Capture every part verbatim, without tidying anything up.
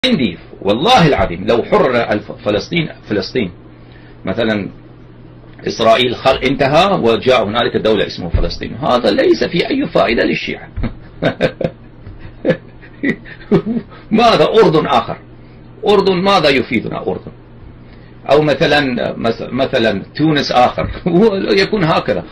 عندي والله العظيم لو حرر فلسطين فلسطين مثلا إسرائيل انتهى وجاء هنالك دولة اسمها فلسطين، هذا ليس في أي فائدة للشيعة. ماذا أردن آخر؟ أردن ماذا يفيدنا أردن؟ أو مثلا مثلا تونس آخر، يكون هكذا.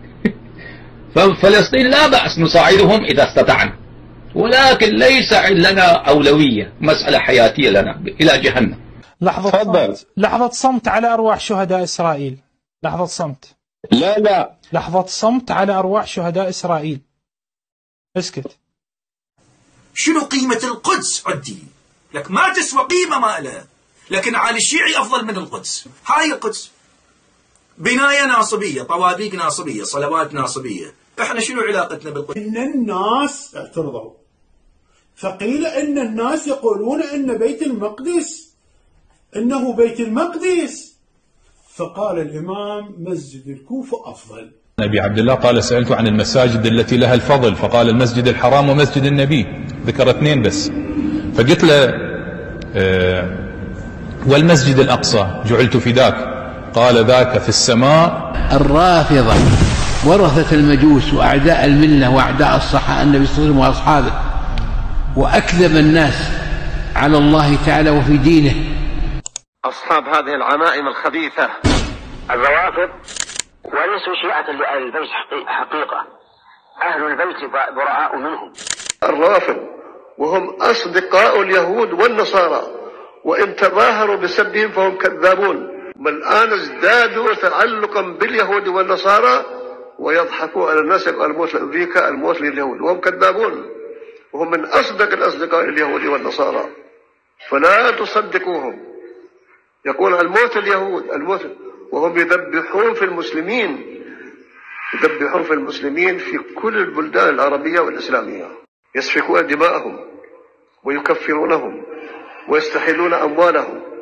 ففلسطين لا بأس نساعدهم إذا استطعنا، ولكن ليس لنا أولوية، مسألة حياتية لنا إلى جهنم. لحظة صمت. لحظة صمت على أرواح شهداء إسرائيل. لحظة صمت. لا لا لحظة صمت على أرواح شهداء إسرائيل. اسكت. شنو قيمة القدس عندي؟ لك ما تسوى قيمة ما لها، لكن على الشيعي أفضل من القدس. هاي القدس بناية ناصبية، طوابيق ناصبية، صلوات ناصبية، احنا شنو علاقتنا بالقدس؟ إن الناس اعترضوا، فقيل إن الناس يقولون إن بيت المقدس إنه بيت المقدس، فقال الإمام مسجد الكوفة أفضل. أبي عبد الله قال سألت عن المساجد التي لها الفضل، فقال المسجد الحرام ومسجد النبي، ذكر اثنين بس. فقلت له آه والمسجد الأقصى جعلت فداك، قال ذاك في السماء. الرافضة ورثة المجوس وأعداء الملة وأعداء الصحابة النبي صلى الله عليه وسلم وأصحابه، وأكذب الناس على الله تعالى وفي دينه. أصحاب هذه العمائم الخبيثة الروافض وليسوا شيعة لأهل البيت حقيقة، أهل البيت براء منهم. الروافض وهم أصدقاء اليهود والنصارى، وإن تظاهروا بسبهم فهم كذابون. والآن ازدادوا تعلقا باليهود والنصارى ويضحكوا على الناس الموت لأمريكا الموت لليهود، وهم كذابون، وهم من أصدق الأصدقاء اليهود والنصارى، فلا تصدقوهم. يقول الموت اليهود الموت، وهم يذبحون في المسلمين، يذبحون في المسلمين في كل البلدان العربية والإسلامية، يسفكون دماءهم ويكفرونهم ويستحلون أموالهم.